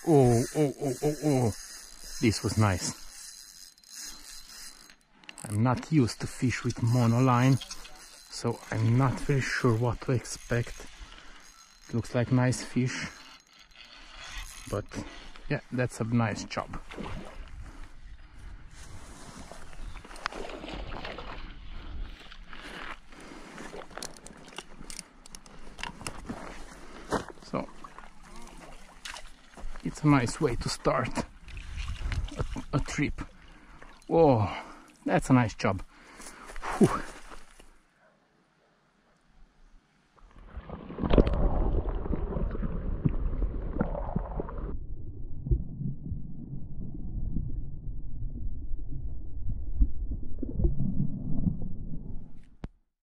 Oh, oh, oh, oh, oh. This was nice. I'm not used to fish with monoline, so I'm not very sure what to expect. Looks like nice fish, but yeah, that's a nice chub. So it's a nice way to start a trip. Whoa, that's a nice chub. Whew.